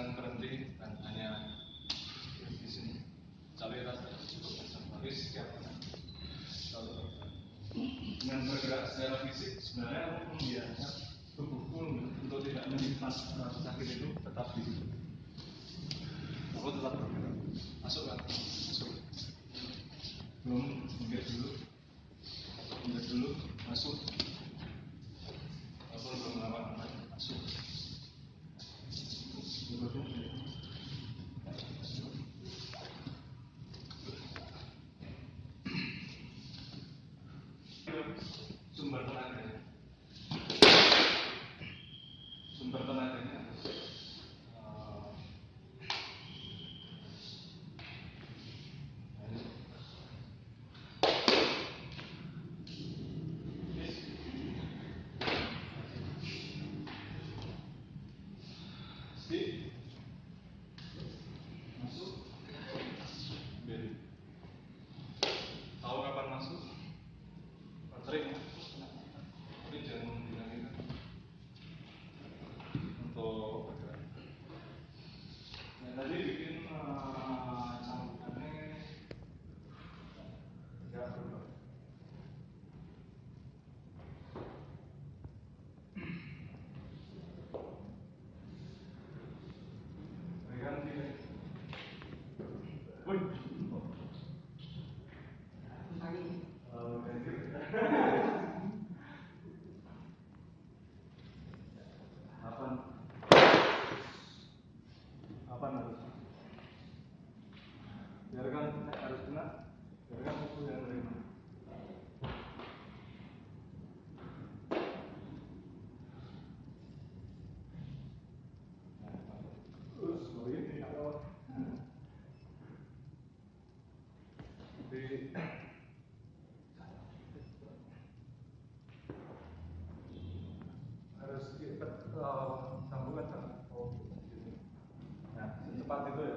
jangan berhenti dan hanya di sini. Caliran cukup habis setiap dengan bergerak secara fisik sebenarnya membiarkan tubuhku untuk tidak menyimpan rasa sakit itu tetap di situ. Aku tetap bergerak. Masuk kan? Masuk. Belum, minggir dulu, masuk. Aku belum lama masuk. Sumber tenaganya. Sumber tenaganya masuk. Tahu kapan masuk? Sering. Tapi jangan menghilangkan untuk bergerak. Nah, tadi bikin cambukannya tidak berubah. Ganti. Wih. Apa harus? Biarkan harus kena. Biarkan musuh yang terima. Terus ini kalau di harus kita sambungkan kan? Oh, nah, secepat itu ya.